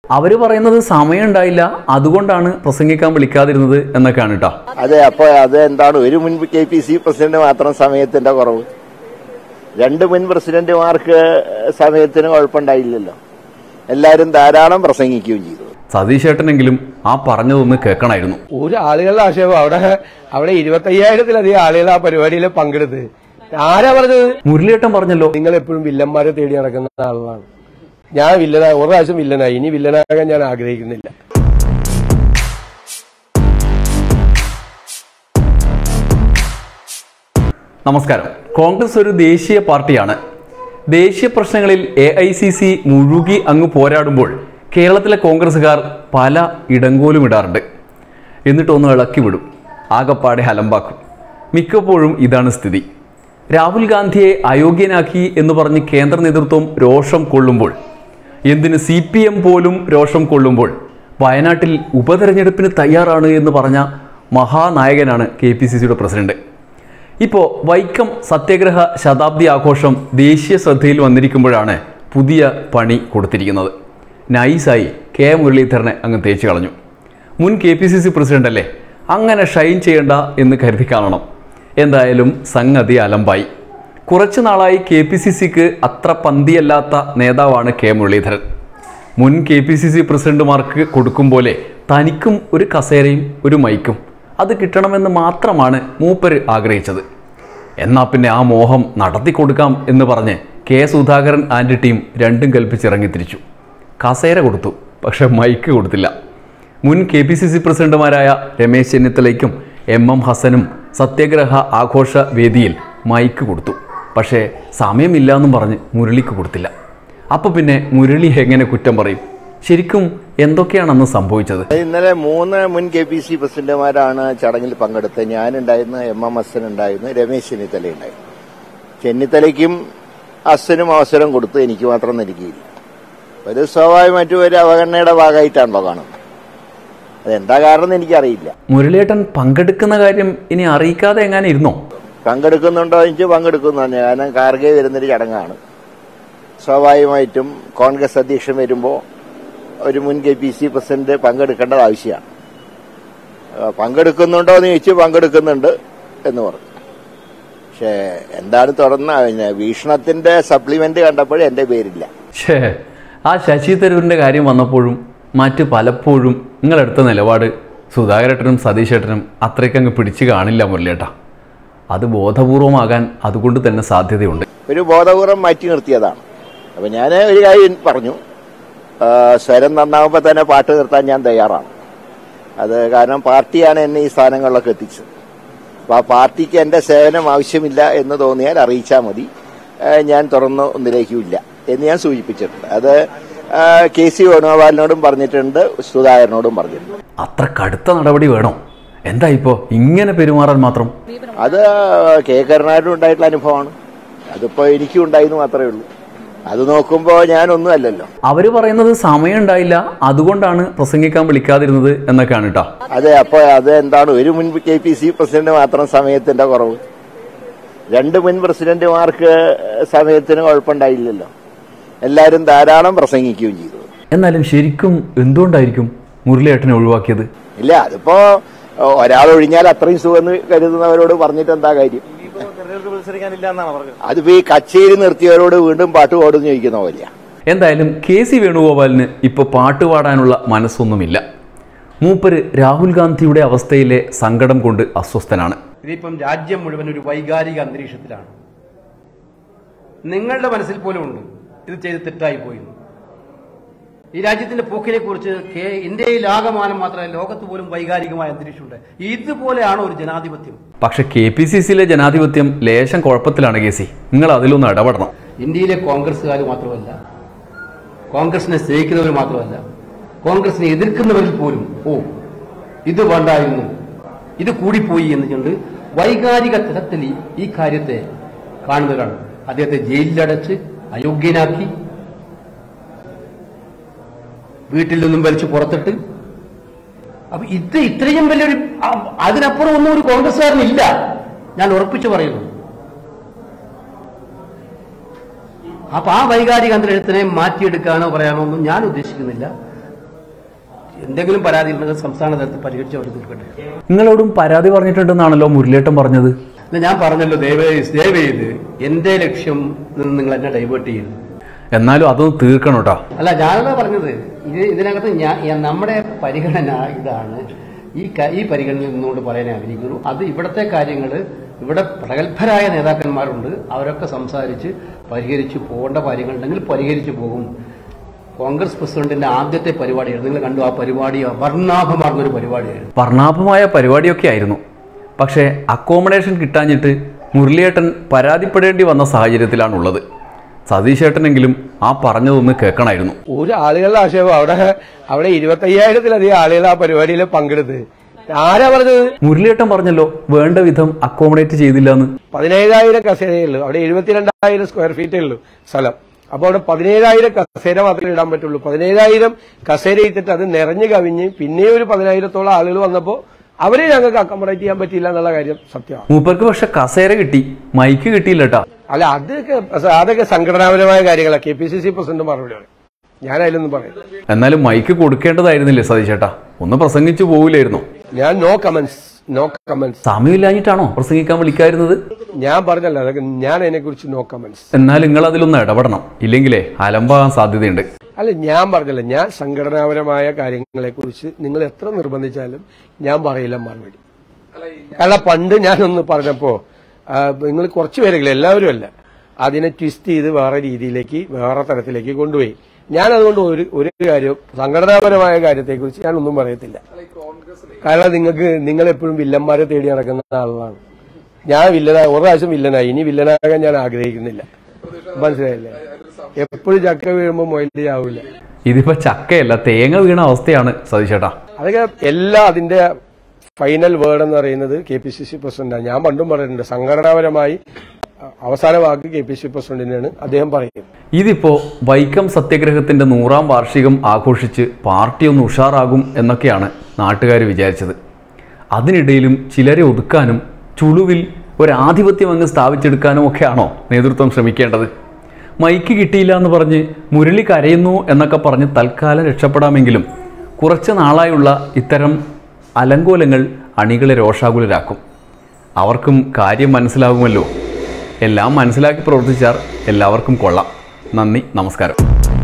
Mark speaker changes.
Speaker 1: അവര് പറയുന്നത് സമയം ഉണ്ടായില്ല, അതുകൊണ്ടാണ് പ്രസംഗിക്കാൻ വിളിക്കാതിരുന്നത് എന്നൊക്കെയാണ് കേട്ടോ.
Speaker 2: അതെ, അപ്പൊ അത് എന്താണ്, ഒരു മുൻ KPC പ്രസിഡന്റ് മാത്രം സമയത്തിന്റെ കുറവ്, രണ്ട് മുൻ പ്രസിഡന്റുമാർക്ക് സമയത്തിന് കുഴപ്പമുണ്ടായില്ലല്ലോ. എല്ലാരും ധാരാളം പ്രസംഗിക്കുകയും ചെയ്തു.
Speaker 1: സതീശേട്ടനെങ്കിലും ആ പറഞ്ഞതൊന്ന് കേൾക്കണമായിരുന്നു.
Speaker 3: ഒരു ആളുകളുടെ ആശയം അവിടെ 25,000-ലധികം ആളുകൾ ആ പരിപാടിയിൽ പങ്കെടുത്ത്. ആരാ പറഞ്ഞത്?
Speaker 1: മുരളിയേട്ടൻ പറഞ്ഞല്ലോ,
Speaker 3: നിങ്ങൾ എപ്പോഴും വില്ലന്മാരെ തേടി നടക്കുന്ന ആളാണ്. ഞാൻ വില്ലനായി, ഒരു പ്രാവശ്യം വില്ലനായി, ഇനി വില്ലനാകാൻ ഞാൻ ആഗ്രഹിക്കുന്നില്ല.
Speaker 1: നമസ്കാരം. കോൺഗ്രസ് ഒരു ദേശീയ പാർട്ടിയാണ്. ദേശീയ പ്രശ്നങ്ങളിൽ AICC മുഴുകി അങ്ങ് പോരാടുമ്പോൾ കേരളത്തിലെ കോൺഗ്രസ്സുകാർ പല ഇടങ്കോലും ഇടാറുണ്ട്. എന്നിട്ടൊന്ന് ഇളക്കി വിടും, ആകപ്പാടെ ഹലമ്പാക്കും. മിക്കപ്പോഴും ഇതാണ് സ്ഥിതി. രാഹുൽ ഗാന്ധിയെ അയോഗ്യനാക്കി എന്ന് പറഞ്ഞ് കേന്ദ്ര നേതൃത്വം രോഷം കൊള്ളുമ്പോൾ, എന്തിന് CPM പോലും രോഷം കൊള്ളുമ്പോൾ, വയനാട്ടിൽ ഉപതെരഞ്ഞെടുപ്പിന് തയ്യാറാണ് എന്ന് പറഞ്ഞ മഹാനായകനാണ് KPCCയുടെ പ്രസിഡന്റ്. ഇപ്പോൾ വൈക്കം സത്യാഗ്രഹ ശതാബ്ദി ആഘോഷം ദേശീയ ശ്രദ്ധയിൽ വന്നിരിക്കുമ്പോഴാണ് പുതിയ പണി കൊടുത്തിരിക്കുന്നത്. നൈസായി മുരളീധരനെ അങ്ങ് തേച്ച് കളഞ്ഞു. മുൻ KPCC പ്രസിഡന്റ് അല്ലേ, അങ്ങനെ ഷൈൻ ചെയ്യണ്ട എന്ന് കരുതി കാണണം. എന്തായാലും സംഗതി അലമ്പായി. കുറച്ചു നാളായി KPCCക്ക് അത്ര പന്തിയല്ലാത്ത നേതാവാണ് മുരളീധരൻ. മുൻ KPCC പ്രസിഡന്റുമാർക്ക് കൊടുക്കും പോലെ തനിക്കും ഒരു കസേരയും ഒരു മൈക്കും അത് കിട്ടണമെന്ന് മാത്രമാണ് മൂപ്പര് ആഗ്രഹിച്ചത്. എന്നാൽ പിന്നെ ആ മോഹം നടത്തിക്കൊടുക്കാം എന്ന് പറഞ്ഞ് സുധാകരൻ ആൻഡ് ടീം രണ്ടും കൽപ്പിച്ചിറങ്ങിത്തിരിച്ചു. കസേര കൊടുത്തു, പക്ഷെ മൈക്ക് കൊടുത്തില്ല. മുൻ KPCC പ്രസിഡന്റുമാരായ രമേശ് ചെന്നിത്തലയ്ക്കും MM ഹസനും സത്യാഗ്രഹ ആഘോഷ വേദിയിൽ മൈക്ക് കൊടുത്തു, പക്ഷേ സമയമില്ല എന്നും പറഞ്ഞ് മുരളിക്ക് കൊടുത്തില്ല. അപ്പോൾ പിന്നെ മുരളി എങ്ങനെ കുറ്റം പറയും? ശരിക്കും എന്തൊക്കെയാണ് അന്ന് സംഭവിച്ചത്?
Speaker 2: ഇന്നലെ 3 മുൻ KPCC പ്രസിഡന്റുമാരാണ് ചടങ്ങിൽ പങ്കെടുത്തത്. ഞാനുണ്ടായിരുന്നു, MM ഹസൻ ഉണ്ടായിരുന്നു, രമേശ് ചെന്നിത്തല ഉണ്ടായിരുന്നു. ചെന്നിത്തലയ്ക്കും ഹസനും അവസരം കൊടുത്തു, എനിക്ക് മാത്രം നൽകിയില്ല. ഒരു സ്വാഭാവികമായിട്ടും ഒരു അവഗണനയുടെ ഭാഗമായിട്ടാണല്ലോ കാണുന്നത്. അതെന്താ കാരണം എനിക്കറിയില്ല.
Speaker 1: മുരളിയേട്ടൻ പങ്കെടുക്കുന്ന കാര്യം ഇനി അറിയിക്കാതെ എങ്ങനെ ഇരുന്നോ?
Speaker 2: പങ്കെടുക്കുന്നുണ്ടോ എന്ന് പങ്കെടുക്കുന്നു തന്നെ. കാരണം കാർഗെ വരുന്നൊരു ചടങ്ങാണ്. സ്വാഭാവികമായിട്ടും കോൺഗ്രസ് അധ്യക്ഷൻ വരുമ്പോൾ ഒരു മുൻ KPCC പ്രസിഡന്റ് പങ്കെടുക്കേണ്ടത് ആവശ്യമാണ്. പങ്കെടുക്കുന്നുണ്ടോ എന്ന് ചോദിച്ചു, പങ്കെടുക്കുന്നുണ്ട് എന്ന് പറഞ്ഞു. പക്ഷേ എന്താണ് തുടർന്ന് വീക്ഷണത്തിന്റെ സപ്ലിമെന്റ് കണ്ടപ്പോഴും എന്റെ പേരില്ല.
Speaker 1: ആ ശശി തരൂരിന്റെ കാര്യം വന്നപ്പോഴും മറ്റ് പലപ്പോഴും നിങ്ങളെടുത്ത നിലപാട് സുധാകരേട്ടനും സതീശേട്ടനും അത്രയ്ക്കങ്ങ് പിടിച്ചു കാണില്ല മുരളിയേട്ടാ. അത് ബോധപൂർവമാകാൻ അതുകൊണ്ട് തന്നെ സാധ്യതയുണ്ട്.
Speaker 2: ഒരു ബോധപൂർവം മാറ്റി നിർത്തിയതാണ്. അപ്പൊ ഞാൻ ഒരു കാര്യം പറഞ്ഞു, സ്വരം നന്നാവുമ്പോൾ തന്നെ പാട്ട് നിർത്താൻ ഞാൻ തയ്യാറാണ്. അത് കാരണം പാർട്ടിയാണ് എന്നെ ഈ സ്ഥാനങ്ങളിലൊക്കെ എത്തിച്ചത്. അപ്പൊ ആ പാർട്ടിക്ക് എന്റെ സേവനം ആവശ്യമില്ല എന്ന് തോന്നിയാൽ അറിയിച്ചാൽ മതി, ഞാൻ തുറന്ന് ഒന്നിലേക്കുമില്ല എന്ന് ഞാൻ സൂചിപ്പിച്ചിട്ടുണ്ട്. അത് kcvenugopaliനോടും പറഞ്ഞിട്ടുണ്ട്, സുധാകരനോടും പറഞ്ഞിട്ടുണ്ട്.
Speaker 1: അത്ര കടുത്ത നടപടി വേണോ? എന്താ ഇപ്പോ ഇങ്ങനെ പെരുമാറാൻ മാത്രം?
Speaker 2: അത് കരുണാകരനും ഉണ്ടായിട്ടുള്ള അനുഭവമാണ്. അതിപ്പോ എനിക്കും ഉണ്ടായിരുന്നു മാത്രമേ ഉള്ളൂ. അത് നോക്കുമ്പോ ഞാനൊന്നും അല്ലല്ലോ.
Speaker 1: അവര് പറയുന്നത് സമയം ഉണ്ടായില്ല, അതുകൊണ്ടാണ് പ്രസംഗിക്കാൻ വിളിക്കാതിരുന്നത് എന്നൊക്കെയാണ് കേട്ടോ.
Speaker 2: അതെ, അപ്പൊ അത് എന്താണ്, ഒരു മുൻ KPCC പ്രസിഡന്റ് മാത്രം സമയത്തിന്റെ കുറവ്, രണ്ട് മുൻ പ്രസിഡന്റുമാർക്ക് സമയത്തിന് കുഴപ്പമുണ്ടായില്ലല്ലോ. എല്ലാരും ധാരാളം പ്രസംഗിക്കുകയും ചെയ്തു.
Speaker 1: എന്നാലും ശരിക്കും എന്തുകൊണ്ടായിരിക്കും മുരളിയേട്ടനെ ഒഴിവാക്കിയത്?
Speaker 2: ഇല്ല, അതിപ്പോ ഒരാൾ ഒഴിഞ്ഞാൽ അത്രയും സുഖം കരുതുന്നവരോട് പറഞ്ഞിട്ട് എന്താ കാര്യം? അതിപ്പോ ഈ കച്ചേരി നിർത്തിയവരോട് വീണ്ടും പാട്ട് പാടുമെന്ന് ചോദിക്കുന്ന പോലെയാ.
Speaker 1: എന്തായാലും kcvenugopaliന് ഇപ്പൊ പാട്ട് പാടാനുള്ള മനസ്സൊന്നുമില്ല. മൂപ്പര് രാഹുൽ ഗാന്ധിയുടെ അവസ്ഥയിലെ സങ്കടം കൊണ്ട് അസ്വസ്ഥനാണ്.
Speaker 4: ഇതിപ്പം രാജ്യം മുഴുവൻ ഒരു വൈകാരിക അന്തരീക്ഷത്തിലാണ്. നിങ്ങളുടെ മനസ്സിൽ പോലും ഉണ്ട് ഇത് ചെയ്ത് തെറ്റായി പോയി. ഈ രാജ്യത്തിന്റെ പോക്കിനെ കുറിച്ച് ഇന്ത്യയിലാകമാനം മാത്രമല്ല ലോകത്ത് പോലും വൈകാരികമായ അന്തരീക്ഷമുണ്ട്. ഇതുപോലെയാണോ ഒരു ജനാധിപത്യം?
Speaker 1: പക്ഷെ KPCCയിലെ ജനാധിപത്യം ലേശം കുഴപ്പത്തിലാണ്. നിങ്ങൾ അതിലൊന്ന് ഇടപെടണം.
Speaker 4: ഇന്ത്യയിലെ കോൺഗ്രസ്സുകാർ മാത്രമല്ല, കോൺഗ്രസിനെ സ്നേഹിക്കുന്നവർ മാത്രമല്ല, കോൺഗ്രസിനെ എതിർക്കുന്നവരിൽ പോലും ഇത് വേണ്ടായിരുന്നു, ഇത് കൂടിപ്പോയി എന്നുകൊണ്ട് വൈകാരിക തലത്തിൽ ഈ കാര്യത്തെ കാണുന്നവരാണ്. അദ്ദേഹത്തെ ജയിലിലടച്ച് അയോഗ്യനാക്കി, വീട്ടിൽ നിന്നും വലിച്ചു പുറത്തിട്ട്, അപ്പൊ ഇത്രയും വലിയൊരു അതിനപ്പുറം ഒന്നും ഒരു കോൺഗ്രസ്സുകാരനില്ല, ഞാൻ ഉറപ്പിച്ചു പറയുന്നു. അപ്പൊ ആ വൈകാരിക അന്തരീക്ഷത്തിനെ മാറ്റിയെടുക്കാനോ പറയാനോ ഒന്നും ഞാൻ ഉദ്ദേശിക്കുന്നില്ല. എന്തെങ്കിലും പരാതി ഉണ്ടെങ്കിൽ സംസ്ഥാന തലത്തിൽ പരിഹരിച്ച് അവർ തീർക്കട്ടെ.
Speaker 1: നിങ്ങളോടും പരാതി പറഞ്ഞിട്ടുണ്ടെന്നാണല്ലോ മുരളിയേട്ടൻ പറഞ്ഞത്.
Speaker 4: ഞാൻ പറഞ്ഞല്ലോ, ദയവ് ചെയ്ത് എന്റെ ലക്ഷ്യം നിന്ന് നിങ്ങൾ എന്നെ ഡൈവേർട്ട് ചെയ്യുന്നു.
Speaker 1: എന്നാലും അതൊന്ന് തീർക്കണം കേട്ടോ.
Speaker 4: അല്ല, ഞാനതാ പറഞ്ഞത്, ഇതിനകത്ത് നമ്മുടെ പരിഗണന ഇതാണ്. ഈ പരിഗണനയിൽ നിന്നുകൊണ്ട് പറയാൻ ആഗ്രഹിക്കുന്നു. അത് ഇവിടുത്തെ കാര്യങ്ങൾ, ഇവിടെ പ്രഗത്ഭരായ നേതാക്കന്മാരുണ്ട്, അവരൊക്കെ സംസാരിച്ച് പരിഹരിച്ച് പോകേണ്ട കാര്യങ്ങളുണ്ടെങ്കിൽ പരിഹരിച്ചു പോകും. കോൺഗ്രസ് പ്രസിഡന്റിന്റെ ആദ്യത്തെ പരിപാടിയായിരുന്നു, നിങ്ങൾ കണ്ടു. ആ പരിപാടി വർണ്ണാഭമാർന്നൊരു പരിപാടിയായിരുന്നു.
Speaker 1: വർണ്ണാഭമായ പരിപാടിയൊക്കെ ആയിരുന്നു. പക്ഷേ അക്കോമഡേഷൻ കിട്ടാഞ്ഞിട്ട് മുരളിയേട്ടൻ പരാതിപ്പെടേണ്ടി വന്ന സാഹചര്യത്തിലാണുള്ളത്. സതീശേട്ടനെങ്കിലും ആ പറഞ്ഞതൊന്ന് കേൾക്കണമായിരുന്നു.
Speaker 3: ഒരു ആളുകളുടെ ആക്ഷേപം, അവിടെ 25,000-ലധികം ആളുകൾ ആ പരിപാടിയിൽ പങ്കെടുത്ത്. ആരാ പറഞ്ഞത്?
Speaker 1: മുരളിയേട്ടൻ പറഞ്ഞല്ലോ വേണ്ട വിധം അക്കോമഡേറ്റ് ചെയ്തില്ല എന്ന്.
Speaker 3: 17,000 കസേരയേ ഉള്ളൂ. അവിടെ 72,000 സ്ക്വയർ ഫീറ്റേ ഉള്ളൂ സ്ഥലം. അപ്പൊ അവിടെ 17,000 കസേര മാത്രമേ ഇടാൻ പറ്റുള്ളൂ. 17,000 കസേര ഇട്ടിട്ട് അത് നിറഞ്ഞു കവിഞ്ഞ് പിന്നെ ഒരു 10,000-ഓളം ആളുകൾ വന്നപ്പോ അവരെ ഞങ്ങൾക്ക് അക്കോമഡേറ്റ് ചെയ്യാൻ പറ്റിയില്ല എന്നുള്ള കാര്യം സത്യമാണ്.
Speaker 1: മൂപ്പർക്ക് പക്ഷെ കസേര കിട്ടി, മൈക്ക് കിട്ടിയില്ല കേട്ടോ.
Speaker 3: അല്ല, അതൊക്കെ സംഘടനാപരമായ കാര്യങ്ങളാണ്. KPCC പ്രസിഡന്റ് മറുപടി പറയും, ഞാൻ അതിലൊന്നും പറയും.
Speaker 1: എന്നാലും മൈക്ക് കൊടുക്കേണ്ടതായിരുന്നില്ലേ സതീശേട്ടാ? ഒന്ന് പ്രസംഗിച്ചു പോവില്ലായിരുന്നോ?
Speaker 3: ഞാൻ നോ കമന്റ്സ്.
Speaker 1: സമയമില്ലാഞ്ഞിട്ടാണോ പ്രസംഗിക്കാൻ വിളിക്കായിരുന്നത്?
Speaker 3: ഞാൻ പറഞ്ഞല്ലോ, അതൊക്കെ ഞാൻ അതിനെ കുറിച്ച് നോ കമന്റ്സ്.
Speaker 1: എന്നാൽ നിങ്ങൾ അതിലൊന്ന് ഇടപെടണം, ഇല്ലെങ്കിലേ അലമ്പാകാൻ സാധ്യതയുണ്ട്.
Speaker 3: അല്ല, ഞാൻ പറഞ്ഞല്ലോ, ഞാൻ സംഘടനാപരമായ കാര്യങ്ങളെ കുറിച്ച് നിങ്ങൾ എത്ര നിർബന്ധിച്ചാലും ഞാൻ പറയില്ല മറുപടി. കാരണം പണ്ട് ഞാനൊന്ന് പറഞ്ഞപ്പോ നിങ്ങൾ കുറച്ചു പേരെങ്കിലും, എല്ലാവരും അല്ല, അതിനെ ട്വിസ്റ്റ് ചെയ്ത് വേറെ രീതിയിലേക്ക്, വേറെ തരത്തിലേക്ക് കൊണ്ടുപോയി. ഞാൻ അതുകൊണ്ട് ഒരു കാര്യം, സംഘടനാപരമായ കാര്യത്തെക്കുറിച്ച് ഞാൻ ഒന്നും പറയത്തില്ല. കാരണം നിങ്ങളെപ്പോഴും വില്ലന്മാരെ തേടി നടക്കുന്ന ആളാണ്. ഞാൻ ഒരു പ്രാവശ്യം വില്ലനായി, ഇനി വില്ലനാകാൻ ഞാൻ ആഗ്രഹിക്കുന്നില്ല. മനസ്സിലായില്ലേ? എപ്പോഴും ചക്ക വീഴുമ്പോ മൊയില് ചാവില്ല.
Speaker 1: ഇതിപ്പോ ചക്കയല്ല, തേങ്ങ വീണ അവസ്ഥയാണ് സതീശേട്ടാ.
Speaker 3: അതൊക്കെ അതിന്റെ ഫൈനൽ വേർഡ് എന്ന് പറയുന്നത് KPCC പ്രസിഡന്റാണ്. ഞാൻ പണ്ടും പറഞ്ഞിട്ടുണ്ട്, സംഘടനാപരമായി അവസാന വാക്ക് KPCC പ്രസിഡന്റിനാണ്. അദ്ദേഹം പറയുന്നത്.
Speaker 1: ഇതിപ്പോ വൈക്കം സത്യാഗ്രഹത്തിന്റെ 100ാം വാർഷികം ആഘോഷിച്ച് പാർട്ടി ഒന്ന് ഉഷാറാകും എന്നൊക്കെയാണ് നാട്ടുകാർ വിചാരിച്ചത്. അതിനിടയിലും ചിലരെ ഒതുക്കാനും ചുളുവിൽ ഒരാധിപത്യം അങ്ങ് സ്ഥാപിച്ചെടുക്കാനും ഒക്കെയാണോ നേതൃത്വം ശ്രമിക്കേണ്ടത്? മൈക്ക് കിട്ടിയില്ല എന്ന് പറഞ്ഞ് മുരളി കരയുന്നു എന്നൊക്കെ പറഞ്ഞ് തൽക്കാലം രക്ഷപ്പെടാമെങ്കിലും കുറച്ച് നാളായുള്ള ഇത്തരം അലങ്കോലങ്ങൾ അണികളെ രോഷാകുലരാക്കും. അവർക്കും കാര്യം മനസ്സിലാകുമല്ലോ. എല്ലാം മനസ്സിലാക്കി പ്രവർത്തിച്ചാൽ എല്ലാവർക്കും കൊള്ളാം. നന്ദി, നമസ്കാരം.